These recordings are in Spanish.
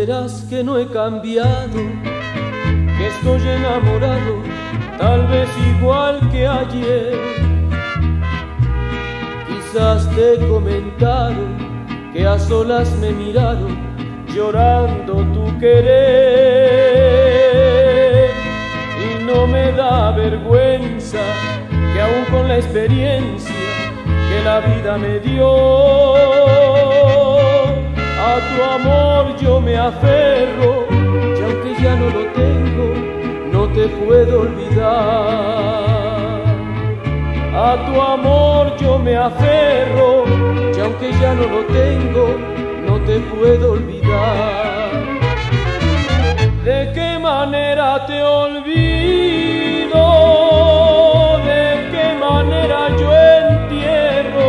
verás que no he cambiado, que estoy enamorado, tal vez igual que ayer. Quizás te comentaron que a solas me miraron, llorando tu querer. Y no me da vergüenza que aún con la experiencia que la vida me dio, a tu amor yo me aferro, y aunque ya no lo tengo, no te puedo olvidar. A tu amor yo me aferro, y aunque ya no lo tengo, no te puedo olvidar. ¿De qué manera te olvido? ¿De qué manera yo entierro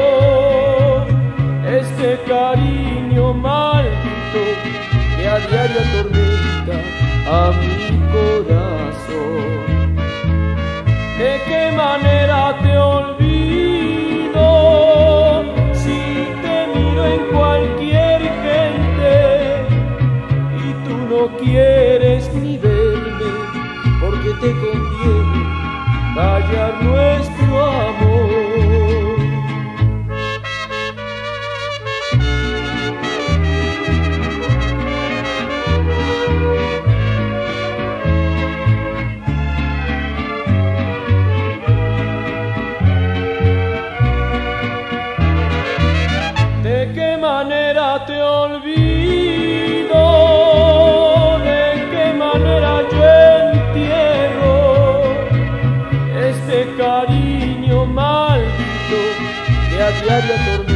este cariño maldito que a diario atormenta a mi corazón? ¿De qué manera te olvido si te miro en cualquier gente y tú no quieres ni verme porque te conviene callar nuestro amor? ¿De qué manera te olvido? ¿De qué manera yo entierro este cariño maldito que a diario atormenta